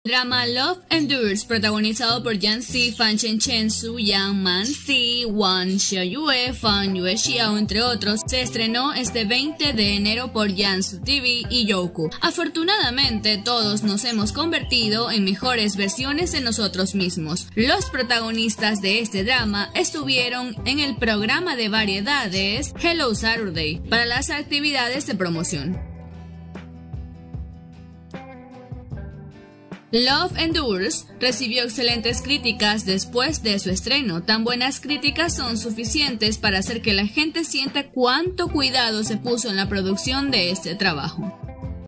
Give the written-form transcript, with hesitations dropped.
Drama Love Endures, protagonizado por Yang Si, Fan Chen Chen, Su Yang, Man Si, Wan Xiaoyue, Fan Yue Xiao, entre otros, se estrenó este 20 de enero por Yansu TV y Youku. Afortunadamente, todos nos hemos convertido en mejores versiones de nosotros mismos. Los protagonistas de este drama estuvieron en el programa de variedades Hello Saturday para las actividades de promoción. Love Endures recibió excelentes críticas después de su estreno. Tan buenas críticas son suficientes para hacer que la gente sienta cuánto cuidado se puso en la producción de este trabajo.